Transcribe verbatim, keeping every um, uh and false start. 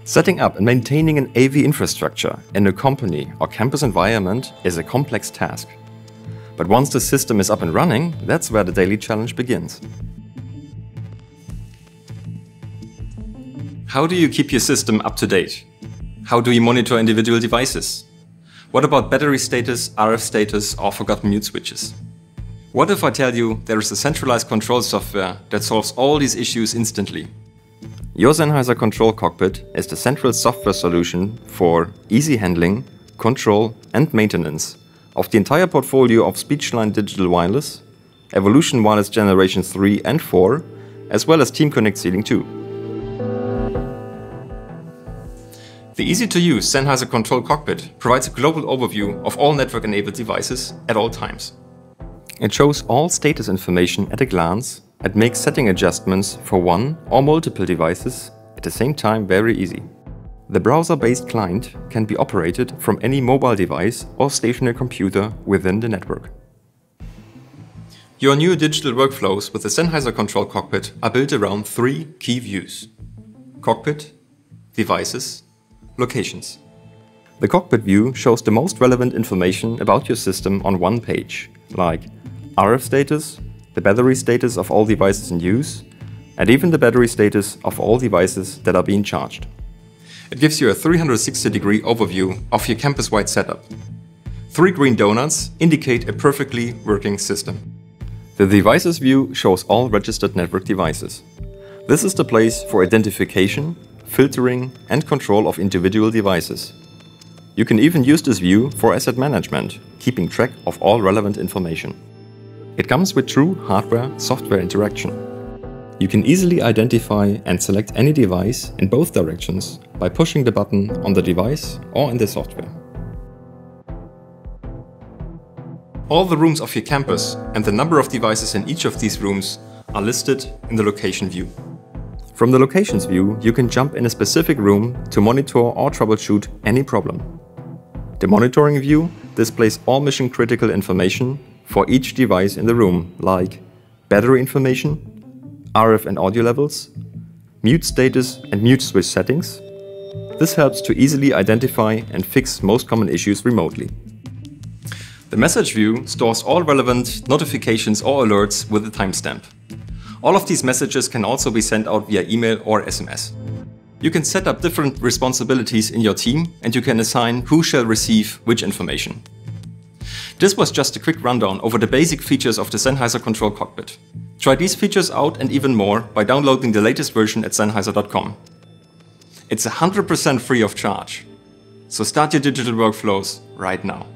Setting up and maintaining an A V infrastructure in a company or campus environment is a complex task. But once the system is up and running, that's where the daily challenge begins. How do you keep your system up to date? How do you monitor individual devices? What about battery status, R F status, or forgotten mute switches? What if I tell you there is a centralized control software that solves all these issues instantly? Your Sennheiser Control Cockpit is the central software solution for easy handling, control and maintenance of the entire portfolio of Speechline Digital Wireless, Evolution Wireless Generation three and four, as well as TeamConnect Ceiling two. The easy-to-use Sennheiser Control Cockpit provides a global overview of all network-enabled devices at all times. It shows all status information at a glance and makes setting adjustments for one or multiple devices at the same time very easy. The browser-based client can be operated from any mobile device or stationary computer within the network. Your new digital workflows with the Sennheiser Control Cockpit are built around three key views: Cockpit, Devices, Locations. The Cockpit view shows the most relevant information about your system on one page, like R F status, the battery status of all devices in use, and even the battery status of all devices that are being charged. It gives you a three hundred sixty degree overview of your campus-wide setup. Three green donuts indicate a perfectly working system. The Devices view shows all registered network devices. This is the place for identification, filtering and control of individual devices. You can even use this view for asset management, keeping track of all relevant information. It comes with true hardware-software interaction. You can easily identify and select any device in both directions by pushing the button on the device or in the software. All the rooms of your campus and the number of devices in each of these rooms are listed in the Location view. From the Locations view, you can jump in a specific room to monitor or troubleshoot any problem. The Monitoring view displays all mission-critical information for each device in the room, like battery information, R F and audio levels, mute status and mute switch settings. This helps to easily identify and fix most common issues remotely. The Message view stores all relevant notifications or alerts with a timestamp. All of these messages can also be sent out via email or S M S. You can set up different responsibilities in your team and you can assign who shall receive which information. This was just a quick rundown over the basic features of the Sennheiser Control Cockpit. Try these features out and even more by downloading the latest version at Sennheiser dot com. It's one hundred percent free of charge. So start your digital workflows right now.